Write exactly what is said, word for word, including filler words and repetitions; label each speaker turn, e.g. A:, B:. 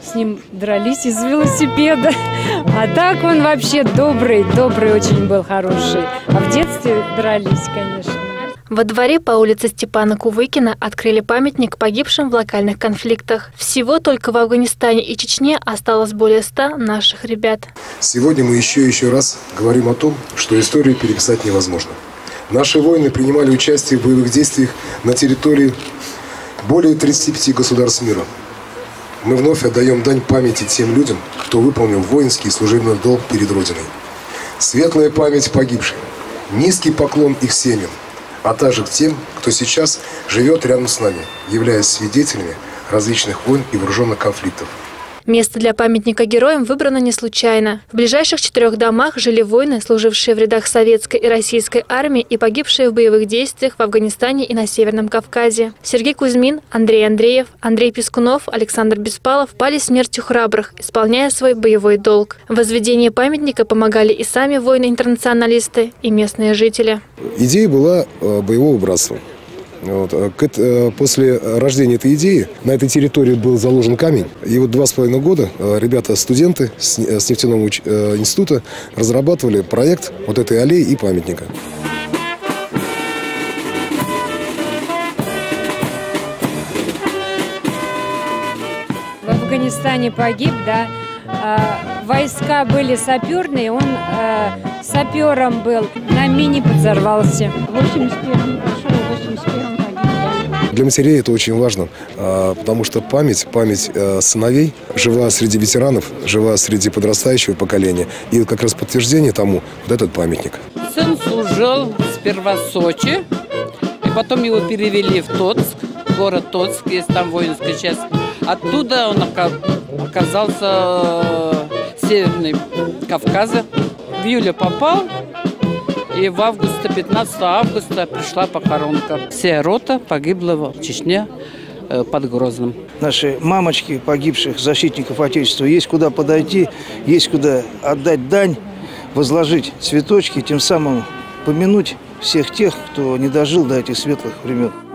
A: с ним дрались из велосипеда. А так он вообще добрый, добрый очень был, хороший. А в детстве дрались, конечно.
B: Во дворе по улице Степана Кувыкина открыли памятник погибшим в локальных конфликтах. Всего только в Афганистане и Чечне осталось более ста наших ребят.
C: Сегодня мы еще и еще раз говорим о том, что историю переписать невозможно. Наши воины принимали участие в боевых действиях на территории более тридцати пяти государств мира. Мы вновь отдаем дань памяти тем людям, кто выполнил воинский и служебный долг перед Родиной. Светлая память погибших, низкий поклон их семьям, а также к тем, кто сейчас живет рядом с нами, являясь свидетелями различных войн и вооруженных конфликтов.
B: Место для памятника героям выбрано не случайно. В ближайших четырех домах жили воины, служившие в рядах советской и российской армии и погибшие в боевых действиях в Афганистане и на Северном Кавказе. Сергей Кузьмин, Андрей Андреев, Андрей Пискунов, Александр Беспалов пали смертью храбрых, исполняя свой боевой долг. В возведении памятника помогали и сами воины-интернационалисты, и местные жители.
C: Идея была боевого братства. Вот. После рождения этой идеи на этой территории был заложен камень. И вот два с половиной года ребята-студенты с нефтяного института разрабатывали проект вот этой аллеи и памятника.
A: В Афганистане погиб, да. Войска были саперные, он э, сапером был, на мине подорвался.
D: В восемьдесят первом пошел, в восемьдесят первом погиб.
C: Для матерей это очень важно, потому что память, память сыновей жива среди ветеранов, жива среди подрастающего поколения. И как раз подтверждение тому вот этот памятник.
E: Сын служил сперва в Сочи, и потом его перевели в Тоцк, город Тоцк, есть там воинская часть. Оттуда он оказался в Северном Кавказе. В июле попал, и в августе, пятнадцатого августа пришла похоронка. Вся рота погибла в Чечне под Грозным.
F: Наши мамочки погибших защитников Отечества, есть куда подойти, есть куда отдать дань, возложить цветочки, тем самым помянуть всех тех, кто не дожил до этих светлых времен.